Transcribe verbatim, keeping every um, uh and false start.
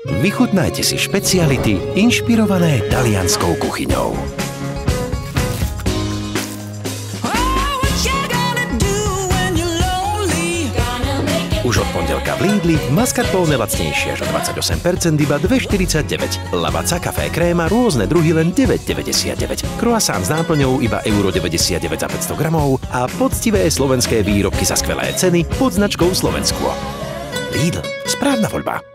Vychutnajte si špeciality inšpirované talianskou kuchyňou. Už od pondelka v Lidli mascarpone lacnejšie až o dvadsaťosem percent iba dva štyridsaťdeväť. Lavazza kafé kréma rôzne druhy len deväť deväťdesiatdeväť. Croissant s náplňou iba euro deväťdesiatdeväť za päťsto gramov a poctivé slovenské výrobky za skvelé ceny pod značkou Slovensko. Lidl, správna voľba.